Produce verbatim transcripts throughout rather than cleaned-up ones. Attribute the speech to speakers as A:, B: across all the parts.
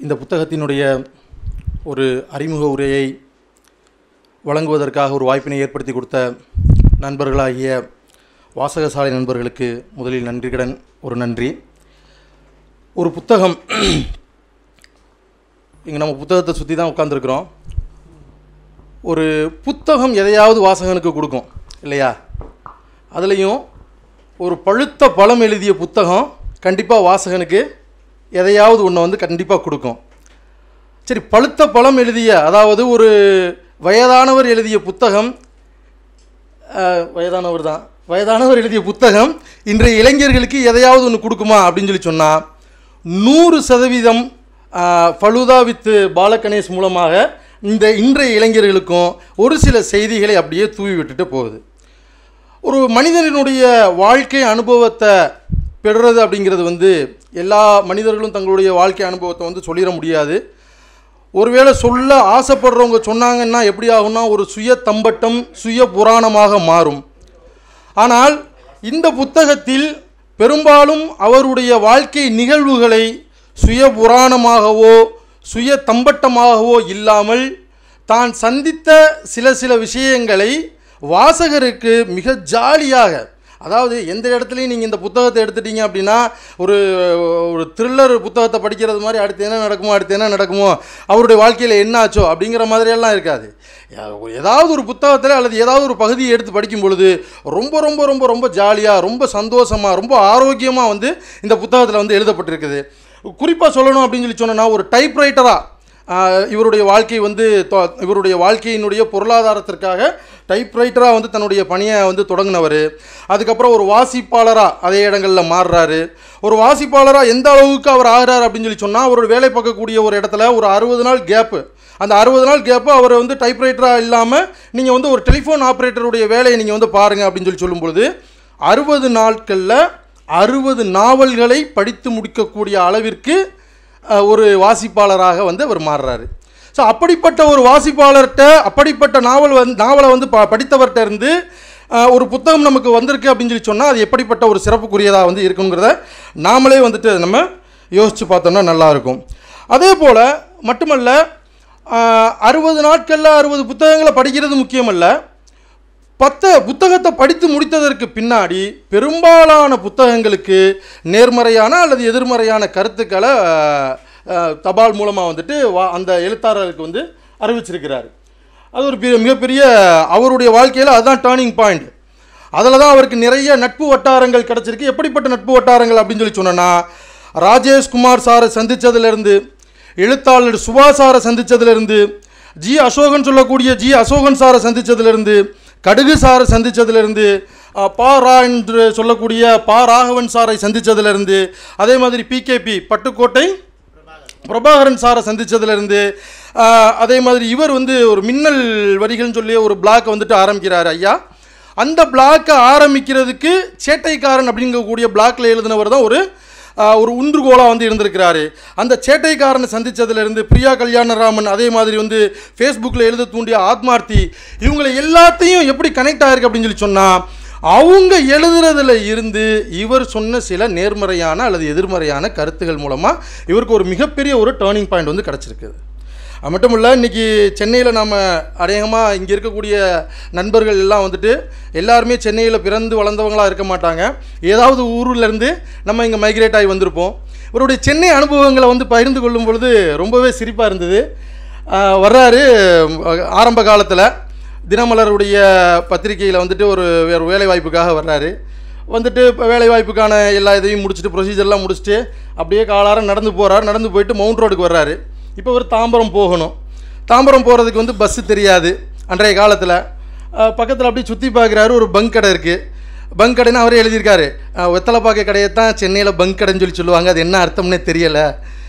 A: இந்த புத்தகத்தினுடைய ஒரு அறிமுக உரையை வழங்குவதற்காக ஒரு வாய்ப்பினை ஏற்படுத்தி கொடுத்த நண்பர்களாகிய வாசகசாலை நண்பர்களுக்கு முதலில் நன்றி கடன் ஒரு நன்றி. ஒரு புத்தகம், இங்கே நம்ம புத்தகத்தை சுற்றி தான் உட்காந்துருக்குறோம். ஒரு புத்தகம் எதையாவது வாசகனுக்கு கொடுக்கும் இல்லையா? அதுலேயும் ஒரு பழுத்த பழம் எழுதிய புத்தகம் கண்டிப்பாக வாசகனுக்கு எதையாவது ஒன்று வந்து கண்டிப்பாக கொடுக்கும். சரி, பழுத்த பழம் எழுதிய, அதாவது ஒரு வயதானவர் எழுதிய புத்தகம், வயதானவர் தான் வயதானவர் எழுதிய புத்தகம் இன்றைய இளைஞர்களுக்கு எதையாவது ஒன்று கொடுக்குமா அப்படின்னு சொல்லி சொன்னால் நூறு சதவீதம் ஃபலூதா வித் பாலகணேஷ் மூலமாக இந்த இன்றைய இளைஞர்களுக்கும் ஒரு சில செய்திகளை அப்படியே தூவி விட்டுட்டு போகுது. ஒரு மனிதனுடைய வாழ்க்கை அனுபவத்தை பெறுறது அப்படிங்கிறது வந்து எல்லா மனிதர்களும் தங்களுடைய வாழ்க்கை அனுபவத்தை வந்து சொல்லிட முடியாது. ஒருவேளை சொல்ல ஆசைப்படுறவங்க சொன்னாங்கன்னா எப்படி ஆகும்னா ஒரு சுய தம்பட்டம், சுய புராணமாக மாறும். ஆனால் இந்த புத்தகத்தில் பெரும்பாலும் அவருடைய வாழ்க்கை நிகழ்வுகளை சுய புராணமாகவோ சுய தம்பட்டமாகவோ இல்லாமல் தான் சந்தித்த சில சில விஷயங்களை வாசகருக்கு மிக ஜாலியாக, அதாவது எந்த இடத்துலையும் நீங்கள் இந்த புத்தகத்தை எடுத்துட்டீங்க அப்படின்னா ஒரு ஒரு த்ரில்லர் புத்தகத்தை படிக்கிறது மாதிரி அடுத்து என்ன நடக்குமோ அடுத்து என்ன நடக்குமோ அவருடைய வாழ்க்கையில் என்ன ஆச்சோ அப்படிங்கிற மாதிரியெல்லாம் இருக்காது. ஏதாவது ஒரு புத்தகத்தில் அல்லது ஏதாவது ஒரு பகுதியை எடுத்து படிக்கும் பொழுது ரொம்ப ரொம்ப ரொம்ப ரொம்ப ஜாலியாக, ரொம்ப சந்தோஷமாக, ரொம்ப ஆரோக்கியமாக வந்து இந்த புத்தகத்தில் வந்து எழுதப்பட்டிருக்குது. குறிப்பாக சொல்லணும் அப்படின்னு சொல்லி சொன்னோன்னா, ஒரு டைப்ரைட்டராக இவருடைய வாழ்க்கை வந்து இவருடைய வாழ்க்கையினுடைய பொருளாதாரத்திற்காக டைப்ரைட்டராக வந்து தன்னுடைய பணியை வந்து தொடங்கினவர். அதுக்கப்புறம் ஒரு வாசிப்பாளராக அதே இடங்களில் மாறுறாரு. ஒரு வாசிப்பாளராக எந்த அளவுக்கு அவர் ஆகிறார் அப்படின்னு சொல்லி சொன்னால், அவரோட வேலை பார்க்கக்கூடிய ஒரு இடத்துல ஒரு அறுபது நாள் கேப்பு, அந்த அறுபது நாள் கேப்பு அவர் வந்து டைப்ரைட்டராக இல்லாமல் நீங்கள் வந்து ஒரு டெலிஃபோன் ஆப்ரேட்டருடைய வேலையை நீங்கள் வந்து பாருங்கள் அப்படின்னு சொல்லி சொல்லும் பொழுது அறுபது நாட்களில் அறுபது நாவல்களை படித்து முடிக்கக்கூடிய அளவிற்கு ஒரு வாசிப்பாளராக வந்து அவர் மாறுறாரு. ஸோ அப்படிப்பட்ட ஒரு வாசிப்பாளர்கிட்ட, அப்படிப்பட்ட நாவல் வந்து நாவலை வந்து ப படித்தவர்கிட்ட இருந்து ஒரு புத்தகம் நமக்கு வந்திருக்கு அப்படின்னு சொல்லி சொன்னால் அது எப்படிப்பட்ட ஒரு சிறப்புக்குரியதாக வந்து இருக்குங்கிறத நாமளே வந்துட்டு நம்ம யோசித்து பார்த்தோம்னா நல்லாயிருக்கும். அதே போல் மட்டுமல்ல, அறுபது நாட்களில் அறுபது புத்தகங்களை படிக்கிறது முக்கியமல்ல, பத்த புத்தகத்தை படித்து முடித்ததற்கு பின்னாடி பெரும்பாலான புத்தகங்களுக்கு நேர்மறையான அல்லது எதிர்மறையான கருத்துக்களை தபால் மூலமாக வந்துட்டு வா அந்த எழுத்தாளருக்கு வந்து அறிவிச்சிருக்கிறார். அது ஒரு மிகப்பெரிய அவருடைய வாழ்க்கையில் அதுதான் டேர்னிங் பாயிண்ட். அதில் தான் அவருக்கு நிறைய நட்பு வட்டாரங்கள் கிடச்சிருக்கு. எப்படிப்பட்ட நட்பு வட்டாரங்கள் அப்படின்னு சொல்லி சொன்னோன்னா, ராஜேஷ்குமார் சாரை சந்தித்ததுலேருந்து, எழுத்தாளர் சுபா சாரை சந்தித்ததுலேருந்து, ஜி அசோகன் சொல்லக்கூடிய ஜி அசோகன் சாரை சந்தித்ததுலேருந்து, கடுகு சாரை சந்தித்ததுலேருந்து, பா ரா என்று சொல்லக்கூடிய பா ராகவன் சாரை சந்தித்ததுலேருந்து, அதே மாதிரி பிகேபி பட்டுக்கோட்டை பிரபாகரன் சாரை சந்தித்ததுலேருந்து, அதே மாதிரி இவர் வந்து ஒரு மின்னல் வரிகள்னு சொல்லி ஒரு பிளாக் வந்துட்டு ஆரம்பிக்கிறார் ஐயா. அந்த பிளாக்கை ஆரம்பிக்கிறதுக்கு சேட்டைக்காரன் அப்படிங்கக்கூடிய பிளாக்கில் எழுதினவர் தான் ஒரு ஒரு உந்துகோலாக வந்து இருந்திருக்கிறாரு. அந்த சேட்டைக்காரனை சந்தித்ததுலேருந்து பிரியா கல்யாணராமன், அதே மாதிரி வந்து ஃபேஸ்புக்கில் எழுத தூண்டிய ஆத்மார்த்தி, இவங்களை எல்லாத்தையும் எப்படி கனெக்ட் ஆகிருக்கு அப்படின்னு சொல்லி சொன்னால், அவங்க எழுதுறதுல இருந்து இவர் சொன்ன சில நேர்மறையான அல்லது எதிர்மறையான கருத்துகள் மூலமாக இவருக்கு ஒரு மிகப்பெரிய ஒரு டேர்னிங் பாயிண்ட் வந்து கிடச்சிருக்குது. அது மட்டும் இல்லை, இன்றைக்கி சென்னையில் நாம் அநேகமாக இங்கே இருக்கக்கூடிய நண்பர்கள் எல்லாம் வந்துட்டு எல்லாருமே சென்னையில் பிறந்து வளர்ந்தவங்களாக இருக்க மாட்டாங்க. ஏதாவது ஊரிலேருந்து நம்ம இங்கே மைக்ரேட் ஆகி வந்திருப்போம். இவருடைய சென்னை அனுபவங்களை வந்து பகிர்ந்து கொள்ளும் பொழுது ரொம்பவே சிரிப்பாக இருந்தது. வர்றாரு, ஆரம்ப காலத்தில் தினமலருடைய பத்திரிகையில் வந்துட்டு ஒரு வேறு வேலை வாய்ப்புக்காக வர்றாரு. வந்துட்டு இப்போ வேலை வாய்ப்புக்கான எல்லா இதையும் முடிச்சுட்டு ப்ரொசீஜர்லாம் முடிச்சுட்டு அப்படியே காலாரம் நடந்து போகிறார். நடந்து போயிட்டு மவுண்ட் ரோடுக்கு வர்றாரு. இப்போ ஒரு தாம்பரம் போகணும். தாம்பரம் போகிறதுக்கு வந்து பஸ்ஸு தெரியாது அன்றைய காலத்தில். பக்கத்தில் அப்படியே சுற்றி பார்க்குறாரு, ஒரு பங்க் கடை இருக்குது. பங்க் கடைன்னு அவரே எழுதியிருக்காரு. வெத்தலைப்பாக்க கடையை தான் சென்னையில் பங்க் கடைன்னு சொல்லி சொல்லுவாங்க. அது என்ன அர்த்தம்னே தெரியலை.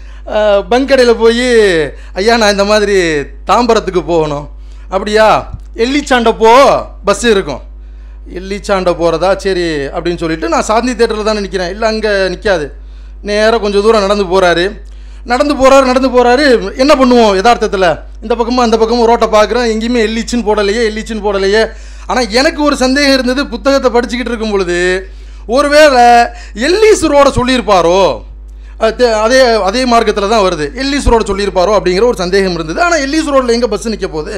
A: பங்க் கடையில் போய், ஐயா நான் இந்த மாதிரி தாம்பரத்துக்கு போகணும். அப்படியா, எல்லிச்சாண்டை போ பஸ்ஸு இருக்கும். எல்லிச்சாண்டை போகிறதா, சரி அப்படின்னு சொல்லிவிட்டு நான் சாந்தி தேட்டரில் தானே நிற்கிறேன். இல்லை அங்கே நிற்காது. நேராக கொஞ்சம் தூரம் நடந்து போகிறாரு. நடந்து போகிறாரு நடந்து போகிறாரு என்ன பண்ணுவோம் யதார்த்தத்தில், இந்த பக்கமும் அந்த பக்கமும் ரோட்டை பார்க்குறேன், எங்கேயுமே எல்லிச்சின்னு போடலையே எல்லிச்சின்னு போடலையே. ஆனால் எனக்கு ஒரு சந்தேகம் இருந்தது, புத்தகத்தை படிச்சுக்கிட்டு இருக்கும் பொழுது ஒருவேளை எல்லீஸ் ரோட சொல்லியிருப்பாரோ அதே அதே மார்க்கத்தில் தான் வருது. எல்லிஸ் ரோடு சொல்லியிருப்பாரோ அப்படிங்கிற ஒரு சந்தேகம் இருந்தது. ஆனால் எல்லிஸ் ரோட்டில் எங்கே பஸ்ஸு நிற்க போகுது?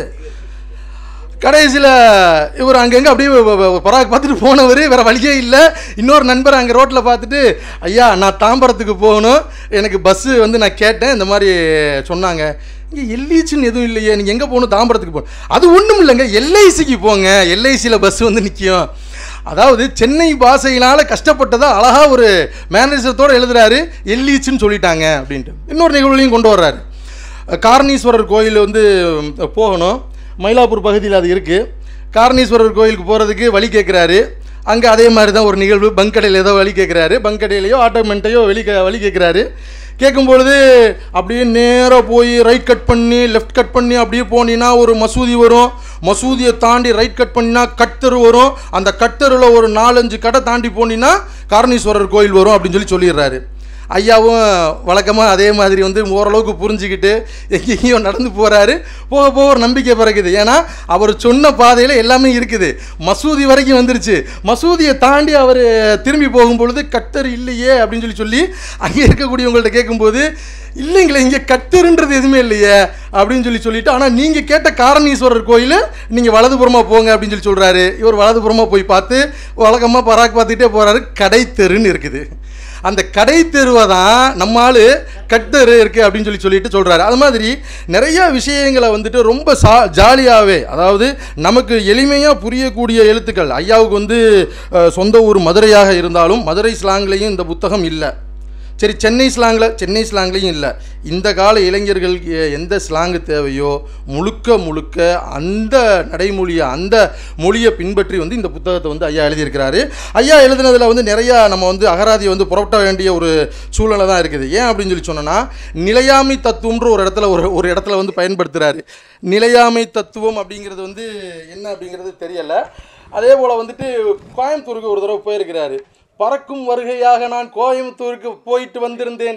A: கடைசியில் இவர் அங்கங்கே அப்படியே பராக் பார்த்துட்டு போனவர், வேறு வழியே இல்லை. இன்னொரு நண்பர் அங்கே ரோட்டில் பார்த்துட்டு, ஐயா நான் தாம்பரத்துக்கு போகணும், எனக்கு பஸ்ஸு வந்து நான் கேட்டேன், இந்த மாதிரி சொன்னாங்க. இங்கே எல்ஐசின்னு எதுவும் இல்லையே, நீங்கள் எங்கே போகணும்? தாம்பரத்துக்கு போகணும். அது ஒன்றும் இல்லைங்க, எல்ஐசிக்கு போங்க, எல்ஐசியில் பஸ்ஸு வந்து நிற்கும். அதாவது சென்னை பாஷையினால் கஷ்டப்பட்டதா அழகாக ஒரு மேனேஜரத்தோடு எழுதுறாரு, எல்ஐசின்னு சொல்லிட்டாங்க அப்படின்ட்டு. இன்னொரு நிகழ்வுலையும் கொண்டு வர்றாரு. காரணீஸ்வரர் கோயில் வந்து போகணும், மயிலாப்பூர் பகுதியில் அது இருக்குது. காரணீஸ்வரர் கோயிலுக்கு போகிறதுக்கு வழி கேட்குறாரு. அங்கே அதே மாதிரி தான் ஒரு நிகழ்வு, பங்கடையில் ஏதோ வழி கேட்குறாரு, பங்கடையிலையோ ஆட்டோமெண்ட்டையோ வெளி வழி கேட்குறாரு. கேட்கும்பொழுது அப்படியே நேராக போய் ரைட் கட் பண்ணி லெஃப்ட் கட் பண்ணி அப்படியே போனீங்கன்னா ஒரு மசூதி வரும். மசூதியை தாண்டி ரைட் கட் பண்ணினா கட்டரு வரும். அந்த கட்டரில் ஒரு நாலஞ்சு கடை தாண்டி போனீங்கன்னா காரணீஸ்வரர் கோயில் வரும் அப்படின்னு சொல்லி சொல்லிடுறாரு. ஐயாவும் வழக்கமாக அதே மாதிரி வந்து ஓரளவுக்கு புரிஞ்சுக்கிட்டு எங்கேயோ நடந்து போகிறாரு. போக போக ஒரு நம்பிக்கை பிறகுது. ஏன்னா அவர் சொன்ன பாதையில் எல்லாமே இருக்குது. மசூதி வரைக்கும் வந்துருச்சு. மசூதியை தாண்டி அவர் திரும்பி போகும்பொழுது கட்டர் இல்லையே அப்படின்னு சொல்லி சொல்லி அங்கே இருக்கக்கூடியவங்கள்ட்ட கேட்கும்போது, இல்லைங்களே இங்கே கட்டருன்றது எதுவுமே இல்லையே அப்படின்னு சொல்லி சொல்லிவிட்டு, ஆனால் நீங்கள் கேட்ட காரணீஸ்வரர் கோயில் நீங்கள் வலதுபுறமாக போங்க அப்படின்னு சொல்லி சொல்கிறாரு. இவர் வலதுபுறமாக போய் பார்த்து வழக்கமாக பராக் பார்த்துக்கிட்டே போகிறாரு. கடை தெருன்னு இருக்குது. அந்த கடை தெருவை தான் நம்மால் கட்டரு இருக்குது அப்படின்னு சொல்லி சொல்லிட்டு சொல்கிறாரு. அது மாதிரி நிறையா விஷயங்களை வந்துட்டு ரொம்ப சா ஜாலியாகவே, அதாவது நமக்கு எளிமையாக புரியக்கூடிய எழுத்துக்கள். ஐயாவுக்கு வந்து சொந்த ஊர் மதுரையாக இருந்தாலும் மதுரை ஸ்லாங்லேயும் இந்த புத்தகம் இல்லை. சரி, சென்னை ஸ்லாங்கில் சென்னை ஸ்லாங்லேயும் இல்லை. இந்த கால இளைஞர்களுக்கு எந்த ஸ்லாங்கு தேவையோ முழுக்க முழுக்க அந்த நடைமொழியை அந்த மொழியை பின்பற்றி வந்து இந்த புத்தகத்தை வந்து ஐயா எழுதியிருக்கிறாரு. ஐயா எழுதினதில் வந்து நிறையா நம்ம வந்து அகராதியை வந்து புரட்ட வேண்டிய ஒரு சூழ்நிலை தான் இருக்குது. ஏன் அப்படின்னு சொல்லி சொன்னோன்னா, நிலையாமை தத்துவம்ன்ற ஒரு இடத்துல ஒரு ஒரு இடத்துல வந்து பயன்படுத்துகிறாரு. நிலையாமை தத்துவம் அப்படிங்கிறது வந்து என்ன அப்படிங்கிறது தெரியலை. அதே போல் வந்துட்டு கோயம்புத்தூருக்கு ஒரு தடவை போயிருக்கிறாரு. பறக்கும் வருகையாக நான் கோயம்புத்தூருக்கு போயிட்டு வந்திருந்தேன்.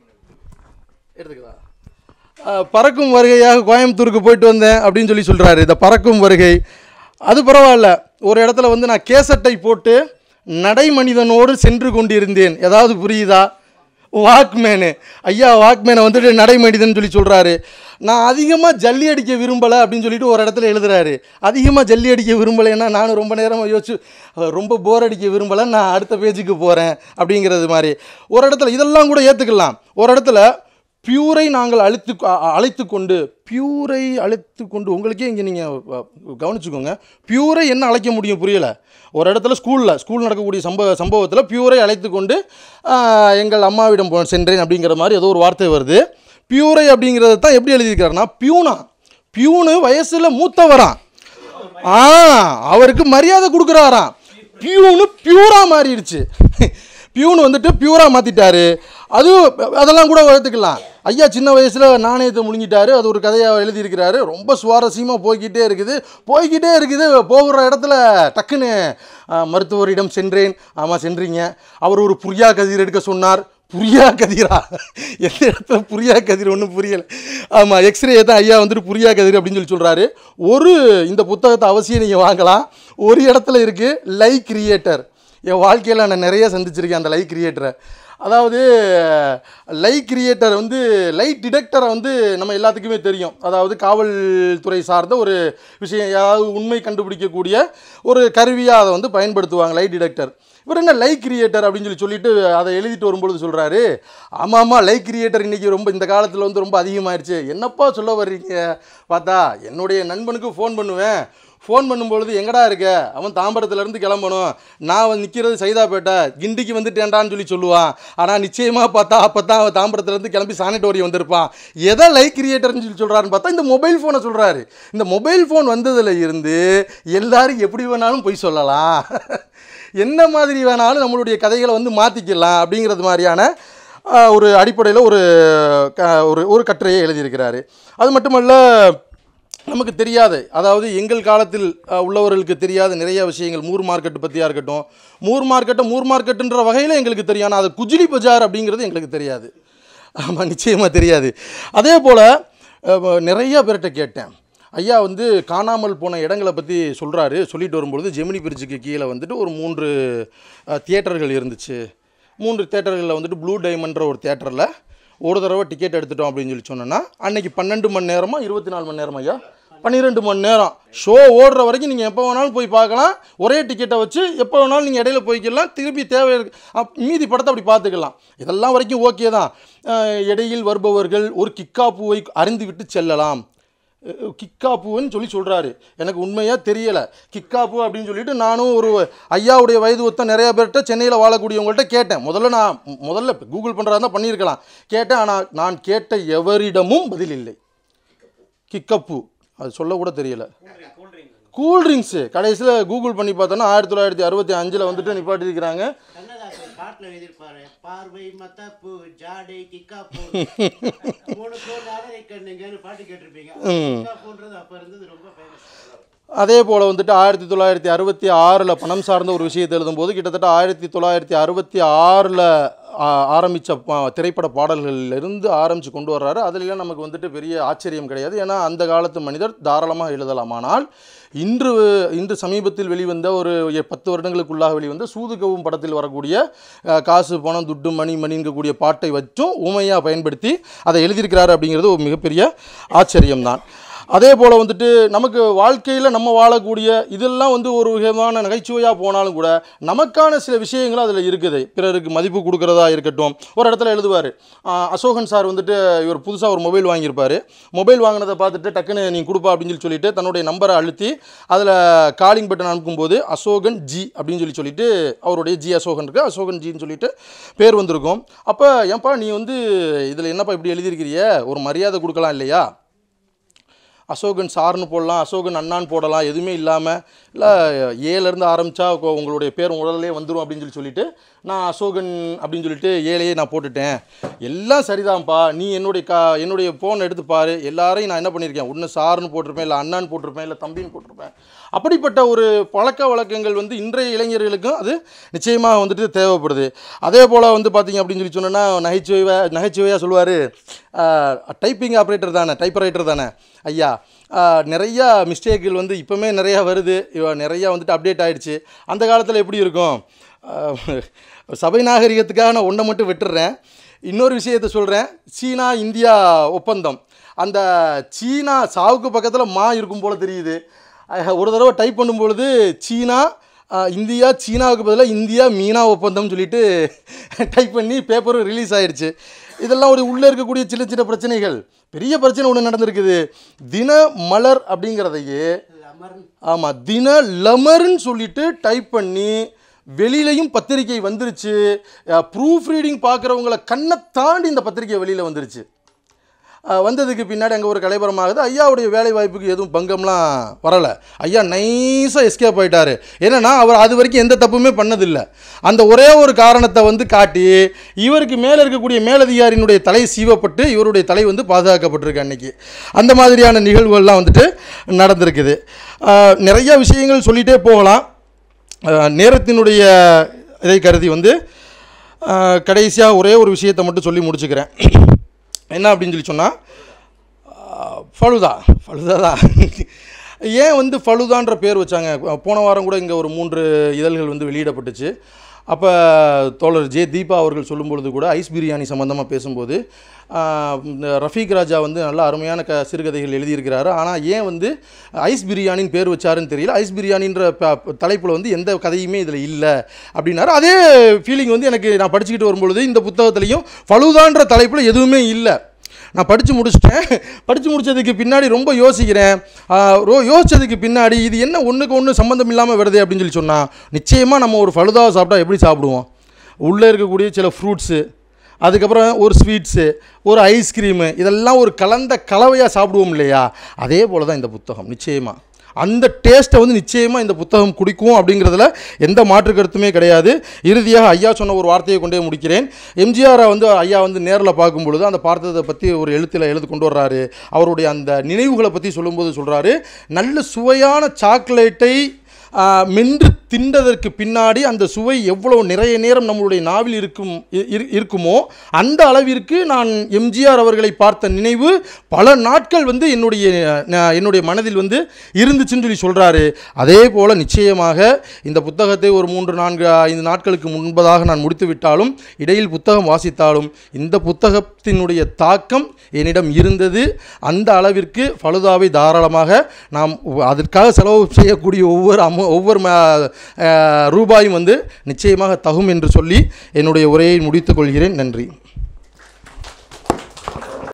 A: எடுத்துக்கதா பறக்கும் வருகையாக கோயம்புத்தூருக்கு போயிட்டு வந்தேன் அப்படின்னு சொல்லி சொல்கிறாரு. இந்த பறக்கும் வருகை அது பரவாயில்ல. ஒரு இடத்துல வந்து நான் கேசட்டை போட்டு நடை மனிதனோடு சென்று கொண்டிருந்தேன். ஏதாவது புரியுதா? வாக்மேனு ஐயா வாக்மேனை வந்துட்டு நடைமனிதன் சொல்லி சொல்கிறாரு. நான் அதிகமாக ஜல்லி அடிக்க விரும்பலை அப்படின்னு சொல்லிட்டு ஒரு இடத்துல எழுதுறாரு. அதிகமாக ஜல்லி அடிக்க விரும்பலைன்னா நானும் ரொம்ப நேரமாக யோசிச்சு ரொம்ப போர் அடிக்க விரும்பலை, நான் அடுத்த பேஜுக்கு போகிறேன் அப்படிங்கிறது மாதிரி. ஒரு இடத்துல இதெல்லாம் கூட ஏற்றுக்கலாம். ஒரு இடத்துல பியூரை நாங்கள் அழைத்து அழைத்து கொண்டு பியூரை அழைத்து கொண்டு உங்களுக்கே இங்கே நீங்கள் கவனிச்சுக்கோங்க, பியூரை என்ன அழைக்க முடியும் புரியலை. ஒரு இடத்துல ஸ்கூலில் ஸ்கூல் நடக்கக்கூடிய சம்பவ சம்பவத்தில் பியூரை அழைத்து கொண்டு எங்கள் அம்மாவிடம் சென்றேன் அப்படிங்கிற மாதிரி ஏதோ ஒரு வார்த்தை வருது. பியூரை அப்படிங்கிறது தான் எப்படி எழுதியிருக்காருன்னா, பியூனா பியூனு வயசில் மூத்தவரான், ஆ அவருக்கு மரியாதை கொடுக்குறாராம். பியூனு பியூரா மாறிடுச்சு. பியூனு வந்துட்டு பியூராக மாற்றிட்டாரு. அது அதெல்லாம் கூட எடுத்துக்கலாம். ஐயா சின்ன வயசில் நாணயத்தை முழுங்கிட்டாரு, அது ஒரு கதையாக எழுதியிருக்கிறாரு. ரொம்ப சுவாரஸ்யமாக போய்கிட்டே இருக்குது போய்கிட்டே இருக்குது போகிற இடத்துல டக்குன்னு மருத்துவரிடம் சென்றேன். ஆமாம் சென்றீங்க. அவர் ஒரு புரியா கதிர் எடுக்க சொன்னார். புரியா கதிரா? எந்த இடத்துல புரியா கதிர் ஒன்றும் புரியலை. ஆமாம், எக்ஸ்ரே தான் ஐயா வந்துட்டு புரியா கதிர் அப்படின்னு சொல்லி சொல்கிறாரு. ஒரு இந்த புத்தகத்தை அவசியம் நீங்கள் வாங்கலாம். ஒரு இடத்துல இருக்குது லை கிரியேட்டர். என் வாழ்க்கையில் நான் நிறைய சந்திச்சிருக்கேன் அந்த லை கிரியேட்டரை. அதாவது லை கிரியேட்டர் வந்து லைட் டிடெக்டரை வந்து நம்ம எல்லாத்துக்குமே தெரியும். அதாவது காவல்துறை சார்ந்த ஒரு விஷயம், ஏதாவது உண்மை கண்டுபிடிக்கக்கூடிய ஒரு கருவியாக அதை வந்து பயன்படுத்துவாங்க, லைட் டிடெக்டர். இவர் என்ன லை கிரியேட்டர் அப்படின்னு சொல்லி சொல்லிட்டு அதை எழுதிட்டு வரும்பொழுது சொல்கிறாரு, ஆமாம் ஆமாம் லை கிரியேட்டர் இன்றைக்கி ரொம்ப இந்த காலத்தில் வந்து ரொம்ப அதிகமாகிடுச்சு. என்னப்பா சொல்ல வர்றீங்க? பார்த்தா என்னுடைய நண்பனுக்கு ஃபோன் பண்ணுவேன். ஃபோன் பண்ணும்பொழுது எங்கடா இருக்க, அவன் தாம்பரத்துலேருந்து கிளம்பணும், நான் வந்து நிற்கிறது சைதாப்பேட்டை, கிண்டிக்கு வந்துட்டேன்டான்னு சொல்லி சொல்லுவான். ஆனால் நிச்சயமாக பார்த்தா அப்போ தான் அவன் தாம்பரத்துலேருந்து கிளம்பி சானிட்டோரியம் வந்திருப்பான். எதை லைக் கிரியேட்டர்னு சொல்லி சொல்கிறாருன்னு பார்த்தா இந்த மொபைல் ஃபோனை சொல்கிறாரு. இந்த மொபைல் ஃபோன் வந்ததில் இருந்து எல்லாரும் எப்படி வேணாலும் போய் சொல்லலாம், என்ன மாதிரி வேணாலும் நம்மளுடைய கதைகளை வந்து மாற்றிக்கலாம் அப்படிங்கிறது மாதிரியான ஒரு அடிப்படையில் ஒரு ஒரு ஒரு கட்டுரையை எழுதியிருக்கிறாரு. அது மட்டுமல்ல, நமக்கு தெரியாது, அதாவது எங்கள் காலத்தில் உள்ளவர்களுக்கு தெரியாத நிறைய விஷயங்கள், மூர் மார்க்கெட்டு பற்றியாக இருக்கட்டும், மூர் மார்க்கெட்டை மூர் மார்க்கெட்டுன்ற வகையில் எங்களுக்கு தெரியும். ஆனால் அது குஜிலி பஜார் அப்படிங்கிறது எங்களுக்கு தெரியாது. ஆமாம், நிச்சயமாக தெரியாது. அதே போல் நிறைய பேர்கிட்ட கேட்டேன். ஐயா வந்து காணாமல் போன இடங்களை பற்றி சொல்கிறாரு. சொல்லிட்டு வரும்பொழுது ஜெமினி பிரிட்ஜுக்கு கீழே வந்துட்டு ஒரு மூன்று தியேட்டர்கள் இருந்துச்சு, மூன்று தேட்டர்களில் வந்துட்டு ப்ளூ டைமண்ட்ற ஒரு தேட்டரில் ஒரு தடவை டிக்கெட் எடுத்துட்டோம் அப்படின்னு சொல்லி சொன்னோன்னா அன்றைக்கி பன்னெண்டு மணி நேரமாக இருபத்தி நாலு மணி நேரம் ஐயா பன்னிரெண்டு மணி நேரம் ஷோ ஓடுற வரைக்கும் நீங்கள் எப்போ வேணாலும் போய் பார்க்கலாம். ஒரே டிக்கெட்டை வச்சு எப்போ வேணாலும் நீங்கள் இடையில போய்க்கலாம். திருப்பி தேவை மீதி படத்தை அப்படி பார்த்துக்கலாம். இதெல்லாம் வரைக்கும் ஓகே தான். இடையில் வருபவர்கள் ஒரு கிக்காப்பூவை அருந்து விட்டு செல்லலாம். கிக்காப்பூன்னு சொல்லி சொல்கிறாரு. எனக்கு உண்மையாக தெரியலை கிக்காப்பூ அப்படின்னு சொல்லிட்டு நானும் ஒரு ஐயாவுடைய வயது ஒத்த நிறைய பேர்கிட்ட சென்னையில் வாழக்கூடியவங்கள்ட்ட கேட்டேன். முதல்ல நான் முதல்ல கூகுள் பண்ணுறதா தான் பண்ணியிருக்கலாம் கேட்டேன். ஆனால் நான் கேட்ட எவரிடமும் பதில் இல்லை. கிக்கப்பூ அது சொல்லக்கூட தெரியலை. கூல்ட்ரிங்க்ஸு கடைசியில் கூகுள் பண்ணி பார்த்தோன்னா ஆயிரத்தி தொள்ளாயிரத்தி அறுபத்தி அஞ்சில் வந்துட்டு நிப்பாட்டிருக்கிறாங்க. அதே போல் வந்துட்டு ஆயிரத்தி தொள்ளாயிரத்தி அறுபத்தி ஆறில் பணம் சார்ந்த ஒரு விஷயத்தை எழுதும்போது கிட்டத்தட்ட ஆயிரத்தி தொள்ளாயிரத்தி அறுபத்தி ஆறில் ஆரம்பித்த திரைப்பட பாடல்களிலிருந்து ஆரம்பித்து கொண்டு வர்றாரு. அதுலாம் நமக்கு வந்துட்டு பெரிய ஆச்சரியம் கிடையாது. ஏன்னா அந்த காலத்து மனிதர் தாராளமாக எழுதலாம். ஆனால் இன்று இன்று சமீபத்தில் வெளிவந்த ஒரு பத்து வருடங்களுக்குள்ளாக வெளிவந்த சூதுகவும் படத்தில் வரக்கூடிய காசு பணம் துட்டு மணி மணிங்கக்கூடிய பாட்டை வச்சும் ஊமையாக பயன்படுத்தி அதை எழுதியிருக்கிறாரு அப்படிங்கிறது ஒரு மிகப்பெரிய ஆச்சரியம்தான். அதே போல் வந்துட்டு நமக்கு வாழ்க்கையில் நம்ம வாழக்கூடிய இதெல்லாம் வந்து ஒரு விதமான நகைச்சுவையாக போனாலும் கூட நமக்கான சில விஷயங்கள் அதில் இருக்குது. பிறருக்கு மதிப்பு கொடுக்குறதா இருக்கட்டும். ஒரு இடத்துல எழுதுவார், அசோகன் சார் வந்துட்டு இவர் புதுசாக ஒரு மொபைல் வாங்கியிருப்பார். மொபைல் வாங்கினதை பார்த்துட்டு டக்குன்னு நீ கொடுப்பா அப்படின்னு சொல்லி சொல்லிட்டு தன்னுடைய நம்பரை அழுத்தி அதில் காலிங் பட்டன் அனுப்பும்போது அசோகன் ஜி அப்படின்னு சொல்லி சொல்லிட்டு அவருடைய ஜி அசோகன் இருக்குது அசோகன் ஜின்னு சொல்லிட்டு பேர் வந்திருக்கும். அப்போ ஏன்பா நீ வந்து இதில் என்னப்பா இப்படி எழுதியிருக்கிறிய, ஒரு மரியாதை கொடுக்கலாம் இல்லையா? அசோகன் சார்னு போடலாம், அசோகன் அண்ணான்னு போடலாம், எதுவுமே இல்லாமல் இல்லை ஏலேருந்து ஆரம்பித்தா உங்களுடைய பேர் உடலே வந்துடும் அப்படின்னு சொல்லி சொல்லிவிட்டு நான் அசோகன் அப்படின்னு சொல்லிட்டு ஏழையே நான் போட்டுட்டேன். எல்லாம் சரிதான்ப்பா, நீ என்னுடைய கா என்னுடைய ஃபோனை எடுத்து பாரு, எல்லாரையும் நான் என்ன பண்ணியிருக்கேன், ஒன்று சார்னு போட்டிருப்பேன், இல்லை அண்ணான்னு போட்டிருப்பேன், இல்லை தம்பின்னு போட்டிருப்பேன். அப்படிப்பட்ட ஒரு பழக்க வழக்கங்கள் வந்து இன்றைய இளைஞர்களுக்கும் அது நிச்சயமாக வந்துட்டு தேவைப்படுது. அதே போல் வந்து பார்த்திங்க அப்படின்னு சொல்லி சொன்னோன்னா நகைச்சுவை நகைச்சுவையாக சொல்லுவார், டைப்பிங் ஆப்ரேட்டர் தானே டைப்ரைட்டர் தானே ஐயா, நிறையா மிஸ்டேக்குகள் வந்து இப்போவுமே நிறையா வருது, நிறையா வந்துட்டு அப்டேட் ஆகிடுச்சு. அந்த காலத்தில் எப்படி இருக்கும்? சபை நாகரிகத்துக்காக நான் ஒன்றை மட்டும் விட்டுடுறேன். இன்னொரு விஷயத்தை சொல்கிறேன். சீனா இந்தியா ஒப்பந்தம், அந்த சீனா சாவுக்கு பக்கத்தில் மா இருக்கும் போல் தெரியுது. ஒரு தடவை டைப் பண்ணும்பொழுது சீனா இந்தியா, சீனாவுக்கு பதிலாக இந்தியா மீனா ஒப்பந்தம் சொல்லிட்டு டைப் பண்ணி பேப்பரும் ரிலீஸ் ஆகிடுச்சு. இதெல்லாம் ஒரு உள்ளே இருக்கக்கூடிய சின்ன சின்ன பிரச்சனைகள். பெரிய பிரச்சனை ஒன்று நடந்திருக்குது. தின மலர் அப்படிங்கிறதையே ஆமாம் தின லமர்ன்னு சொல்லிட்டு டைப் பண்ணி வெளியிலையும் பத்திரிக்கை வந்துருச்சு. ப்ரூஃப் ரீடிங் பார்க்குறவங்கள கண்ணை தாண்டி இந்த பத்திரிக்கை வெளியில் வந்துருச்சு. வந்ததுக்கு பின்னாடி அங்கே ஒரு கலைபுரமாகுது. ஐயாவுடைய வேலை வாய்ப்புக்கு எதுவும் பங்கம்லாம் வரலை. ஐயா நைஸாக எஸ்கேப் ஆகிட்டார். ஏன்னா அவர் அது வரைக்கும் எந்த தப்புமே பண்ணதில்லை. அந்த ஒரே ஒரு காரணத்தை வந்து காட்டி இவருக்கு மேலே இருக்கக்கூடிய மேலதிகாரியினுடைய தலை சீவப்பட்டு இவருடைய தலை வந்து பாதுகாக்கப்பட்டிருக்கு. அன்றைக்கி அந்த மாதிரியான நிகழ்வுகள்லாம் வந்துட்டு நடந்திருக்குது. நிறைய விஷயங்கள் சொல்லிகிட்டே போகலாம். நேரத்தினுடைய இதை கருதி வந்து கடைசியாக ஒரே ஒரு விஷயத்தை மட்டும் சொல்லி முடிச்சுக்கிறேன். என்ன அப்படின்னு சொல்லி சொன்னால் ஃபலுதா ஃபலுதா தான். ஏன் வந்து ஃபலுதான்ற பேர் வச்சாங்க? போன வாரம் கூட இங்கே ஒரு மூன்று இதழ்கள் வந்து வெளியிடப்பட்டுச்சு. அப்போ தோழர் ஜே தீபா அவர்கள் சொல்லும்பொழுது கூட ஐஸ் பிரியாணி சம்மந்தமாக பேசும்போது ரஃபீக் ராஜா வந்து நல்ல அருமையான க சிறுகதைகள் எழுதியிருக்கிறாரு. ஆனால் ஏன் வந்து ஐஸ் பிரியாணின்னு பேர் வச்சாருன்னு தெரியல. ஐஸ் பிரியாணின்ற தலைப்பில் வந்து எந்த கதையுமே இதில் இல்லை அப்படின்னாரு. அதே ஃபீலிங் வந்து எனக்கு நான் படிச்சுக்கிட்டு வரும்பொழுது இந்த புத்தகத்துலேயும் ஃபலுதான்ற தலைப்பில் எதுவுமே இல்லை. நான் படித்து முடிச்சிட்டேன். படித்து முடித்ததுக்கு பின்னாடி ரொம்ப யோசிக்கிறேன். ரோ யோசித்ததுக்கு பின்னாடி இது என்ன ஒன்றுக்கு ஒன்று சம்மந்தம் இல்லாமல் வருது அப்படின்னு சொல்லி சொன்னால் நிச்சயமாக நம்ம ஒரு ஃபலுதாவை சாப்பிட்டா எப்படி சாப்பிடுவோம்? உள்ளே இருக்கக்கூடிய சில ஃப்ரூட்ஸு, அதுக்கப்புறம் ஒரு ஸ்வீட்ஸு, ஒரு ஐஸ்கிரீமு, இதெல்லாம் ஒரு கலந்த கலவையாக சாப்பிடுவோம் இல்லையா? அதே போல் தான் இந்த புத்தகம். நிச்சயமாக அந்த டேஸ்ட்டை வந்து நிச்சயமாக இந்த புத்தகம் குடிக்கும் அப்படிங்கிறதுல எந்த மாற்று கருத்துமே கிடையாது. இறுதியாக ஐயா சொன்ன ஒரு வார்த்தையை கொண்டே முடிக்கிறேன். எம்ஜிஆரை வந்து ஐயா வந்து நேரில் பார்க்கும் பொழுது அந்த பார்த்ததை பற்றி ஒரு எழுத்தில் எழுது கொண்டு வர்றாரு. அவருடைய அந்த நினைவுகளை பற்றி சொல்லும்போது சொல்கிறாரு, நல்ல சுவையான சாக்லேட்டை மென்று தின்றதற்கு பின்னாடி அந்த சுவை எவ்வளோ நிறைய நேரம் நம்மளுடைய நாவில் இருக்கும் இருக்குமோ அந்த அளவிற்கு நான் எம்ஜிஆர் அவர்களை பார்த்த நினைவு பல நாட்கள் வந்து என்னுடைய என்னுடைய மனதில் வந்து இருந்துச்சுன்னு சொல்லி சொல்கிறாரு. அதே போல் நிச்சயமாக இந்த புத்தகத்தை ஒரு மூன்று நான்கு ஐந்து நாட்களுக்கு முன்பதாக நான் முடித்து விட்டாலும் இடையில் புத்தகம் வாசித்தாலும் இந்த புத்தகத்தினுடைய தாக்கம் என்னிடம் இருந்தது. அந்த அளவிற்கு ஃபலூதாவை தாராளமாக நாம் அதற்காக செலவு செய்யக்கூடிய ஒவ்வொரு அமௌ ஒவ்வொரு ரூபாயும் வந்து நிச்சயமாக தகும் என்று சொல்லி என்னுடைய உரையை முடித்துக் கொள்கிறேன். நன்றி.